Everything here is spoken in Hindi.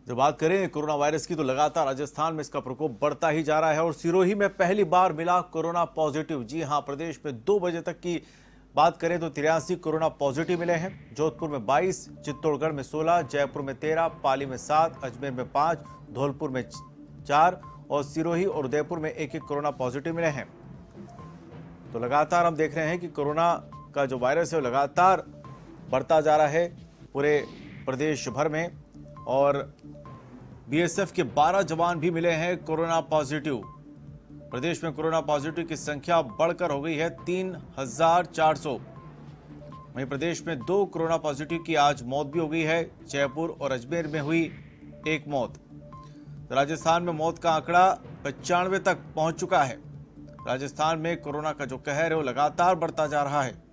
जो बात करें कोरोना वायरस की, तो लगातार राजस्थान में इसका प्रकोप बढ़ता ही जा रहा है और सिरोही में पहली बार मिला कोरोना पॉजिटिव। जी हां, प्रदेश में 2 बजे तक की बात करें तो 83 कोरोना पॉजिटिव मिले हैं। जोधपुर में 22, चित्तौड़गढ़ में 16, जयपुर में 13, पाली में 7, अजमेर में 5, धौलपुर में 4 और सिरोही और उदयपुर में 1-1 कोरोना पॉजिटिव मिले हैं। तो लगातार हम देख रहे हैं कि कोरोना का जो वायरस है वो लगातार बढ़ता जा रहा है पूरे प्रदेश भर में। और बीएसएफ के 12 जवान भी मिले हैं कोरोना पॉजिटिव। प्रदेश में कोरोना पॉजिटिव की संख्या बढ़कर हो गई है 3,400। वहीं प्रदेश में 2 कोरोना पॉजिटिव की आज मौत भी हो गई है। जयपुर और अजमेर में हुई 1 मौत। तो राजस्थान में मौत का आंकड़ा 95 तक पहुंच चुका है। राजस्थान में कोरोना का जो कहर है वो लगातार बढ़ता जा रहा है।